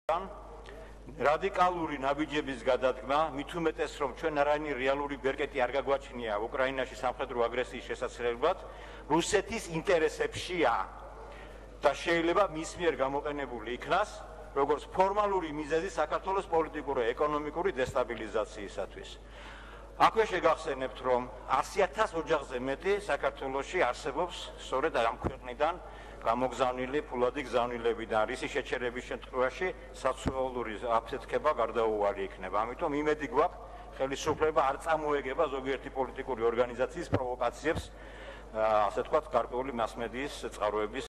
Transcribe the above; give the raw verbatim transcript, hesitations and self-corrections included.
რადიკალური ნაბიჯების გადადგმა, მით უმეტეს რომ ჩვენ არაერთი რეალური ბერკეტი არ გაგვაჩნია უკრაინაში სამხედრო აგრესიის შესაძლებლად, რუსეთის ინტერესებშია და შეიძლება მის მიერ გამოყენებული იქნას, როგორც ფორმალური მიზეზი საქართველოს პოლიტიკური და ეკონომიკური დესტაბილიზაციისათვის. აქვე შეგახსენებთ, რომ ასი ათას ოჯახზე მეტი საქართველოში არსებობს სწორედ ამ ქვეყნიდან გამოგზავნილი ფულადი გზავნილებიდან, რისი შეჩერების შემთხვევაში საცხოვრებელი აფეთქება გარდაუვალი იქნება. ამიტომ იმედი გვაქვს, ხელისუფლება არ წამოეგება ზოგიერთი პოლიტიკური ორგანიზაციის პროვოკაციებს, ასე ვთქვათ, გარკვეული მასმედიის წყაროების